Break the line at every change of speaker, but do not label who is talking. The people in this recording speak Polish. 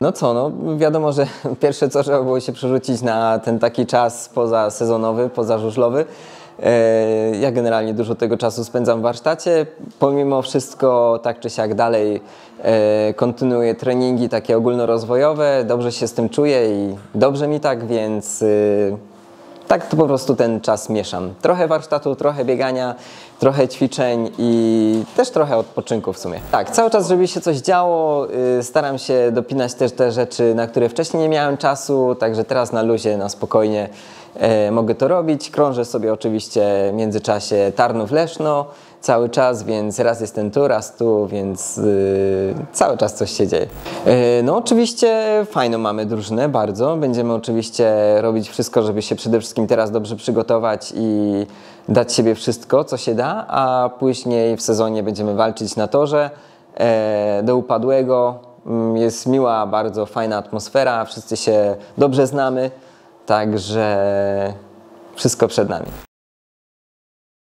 No co, no wiadomo, że pierwsze co trzeba było się przerzucić na ten taki czas pozasezonowy, pozażużlowy. Ja generalnie dużo tego czasu spędzam w warsztacie. Pomimo wszystko tak czy siak dalej kontynuuję treningi takie ogólnorozwojowe. Dobrze się z tym czuję i dobrze mi tak, więc tak to po prostu ten czas mieszam. Trochę warsztatu, trochę biegania, trochę ćwiczeń i też trochę odpoczynku w sumie. Tak, cały czas, żeby się coś działo, staram się dopinać też te rzeczy, na które wcześniej nie miałem czasu, także teraz na luzie, na spokojnie mogę to robić. Krążę sobie oczywiście w międzyczasie Tarnów-Leszno cały czas, więc raz jestem tu, raz tu, więc cały czas coś się dzieje. No oczywiście fajną mamy drużynę, bardzo. Będziemy oczywiście robić wszystko, żeby się przede wszystkim teraz dobrze przygotować i dać siebie wszystko, co się da, a później w sezonie będziemy walczyć na torze do upadłego. Jest miła, bardzo fajna atmosfera, wszyscy się dobrze znamy, także wszystko przed nami.